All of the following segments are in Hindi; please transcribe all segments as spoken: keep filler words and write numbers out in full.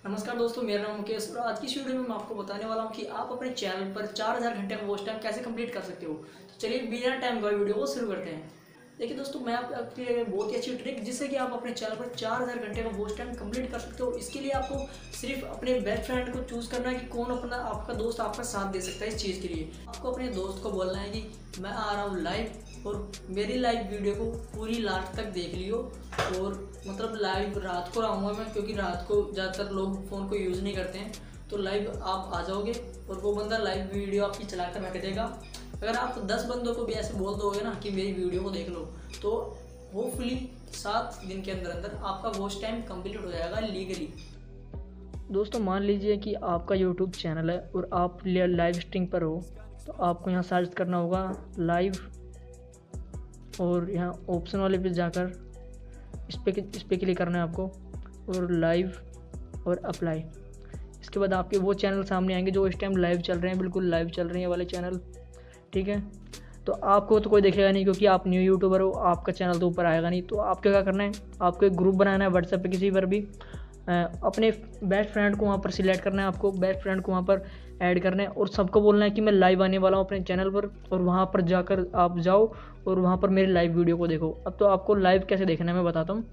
नमस्कार दोस्तों, मेरा नाम मुकेश और आज की इस वीडियो में मैं आपको बताने वाला हूं कि आप अपने चैनल पर चार हज़ार घंटे का वॉच टाइम कैसे कंप्लीट कर सकते हो। तो चलिए बिना टाइम का वीडियो को शुरू करते हैं। देखिए दोस्तों, मैं आप, आपके लिए बहुत ही अच्छी ट्रिक जिससे कि आप अपने चैनल पर चार हज़ार घंटे का वॉच टाइम कंप्लीट कर सकते हो। इसके लिए आपको सिर्फ अपने बेस्ट फ्रेंड को चूज़ करना है कि कौन अपना आपका दोस्त आपका साथ दे सकता है। इस चीज़ के लिए आपको अपने दोस्त को बोलना है कि मैं आ रहा हूँ लाइव और मेरी लाइव वीडियो को पूरी लास्ट तक देख लियो। और मतलब लाइव रात को आऊँगा मैं, क्योंकि रात को ज़्यादातर लोग फ़ोन को यूज़ नहीं करते हैं। तो लाइव आप आ जाओगे और वो बंदा लाइव वीडियो आपकी चला कर रख देगा। अगर आप दस बंदों को भी ऐसे बोल दोगे ना कि मेरी वीडियो को देख लो, तो होपफुली सात दिन के अंदर अंदर आपका वॉच टाइम कंप्लीट हो जाएगा लीगली। दोस्तों, मान लीजिए कि आपका यूट्यूब चैनल है और आप लाइव स्ट्रीम पर हो, तो आपको यहाँ सर्च करना होगा लाइव और यहाँ ऑप्शन वाले पे जाकर इस पे इस पे क्लिक करना है आपको और लाइव और अप्लाई। इसके बाद आपके वो चैनल सामने आएंगे जो इस टाइम लाइव चल रहे हैं, बिल्कुल लाइव चल रहे हैं वाले चैनल। ठीक है, तो आपको तो कोई देखेगा नहीं क्योंकि आप न्यू यूट्यूबर हो, आपका चैनल तो ऊपर आएगा नहीं। तो आपको क्या करना है, आपको एक ग्रुप बनाना है व्हाट्सएप पे किसी पर भी, अपने बेस्ट फ्रेंड को वहाँ पर सिलेक्ट करना है, आपको बेस्ट फ्रेंड को वहाँ पर ऐड करना है और सबको बोलना है कि मैं लाइव आने वाला हूँ अपने चैनल पर, और वहाँ पर जाकर आप जाओ और वहाँ पर मेरे लाइव वीडियो को देखो। अब तो आपको लाइव कैसे देखना है मैं बताता हूँ।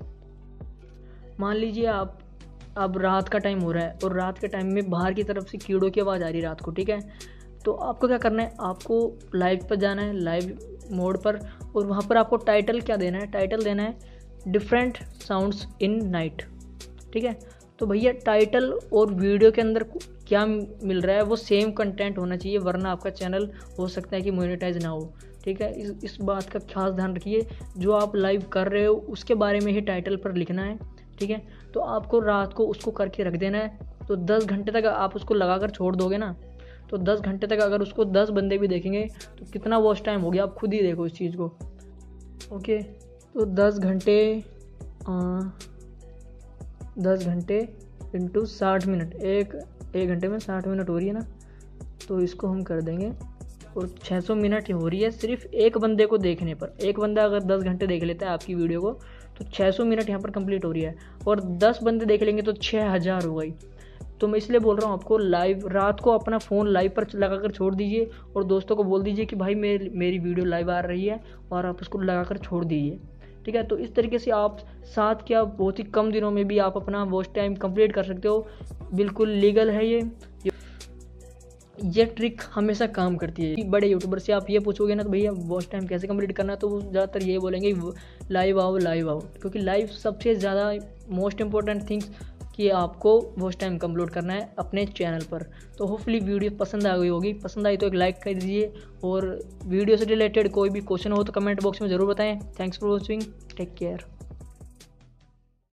मान लीजिए आप अब रात का टाइम हो रहा है और रात के टाइम में बाहर की तरफ से कीड़ों की आवाज़ आ रही है रात को। ठीक है, तो आपको क्या करना है, आपको लाइव पर जाना है, लाइव मोड पर, और वहाँ पर आपको टाइटल क्या देना है, टाइटल देना है डिफरेंट साउंड्स इन नाइट। ठीक है, तो भैया टाइटल और वीडियो के अंदर क्या मिल रहा है वो सेम कंटेंट होना चाहिए, वरना आपका चैनल हो सकता है कि मोनेटाइज ना हो। ठीक है, इस इस बात का खास ध्यान रखिए। जो आप लाइव कर रहे हो उसके बारे में ही टाइटल पर लिखना है। ठीक है, तो आपको रात को उसको करके रख देना है। तो दस घंटे तक आप उसको लगा कर छोड़ दोगे ना, तो दस घंटे तक अगर उसको दस बंदे भी देखेंगे तो कितना वॉच टाइम हो गया, आप खुद ही देखो इस चीज़ को। ओके, तो दस घंटे दस घंटे इंटू साठ मिनट, एक एक घंटे में साठ मिनट हो रही है ना, तो इसको हम कर देंगे और छः सौ मिनट हो रही है सिर्फ एक बंदे को देखने पर। एक बंदा अगर दस घंटे देख लेता है आपकी वीडियो को तो छः सौ मिनट यहाँ पर कंप्लीट हो रही है, और दस बंदे देख लेंगे तो छः हज़ार हो गई। तो मैं इसलिए बोल रहा हूँ आपको, लाइव रात को अपना फ़ोन लाइव पर लगा कर छोड़ दीजिए और दोस्तों को बोल दीजिए कि भाई मेरी मेरी वीडियो लाइव आ रही है, और आप उसको लगा कर छोड़ दीजिए। ठीक है, तो इस तरीके से आप सात क्या बहुत ही कम दिनों में भी आप अपना वॉच टाइम कंप्लीट कर सकते हो। बिल्कुल लीगल है ये ये ट्रिक हमेशा काम करती है। बड़े यूट्यूबर से आप ये पूछोगे ना तो भैया वॉच टाइम कैसे कंप्लीट करना है, तो वो ज़्यादातर ये बोलेंगे लाइव आओ लाइव आओ, क्योंकि लाइव सबसे ज़्यादा मोस्ट इंपॉर्टेंट थिंग्स कि आपको वॉच टाइम कंप्लीट करना है अपने चैनल पर। तो होपफुली वीडियो पसंद आ गई होगी, पसंद आई तो एक लाइक कर दीजिए, और वीडियो से रिलेटेड कोई भी क्वेश्चन हो तो कमेंट बॉक्स में ज़रूर बताएं। Thanks for watching, take care.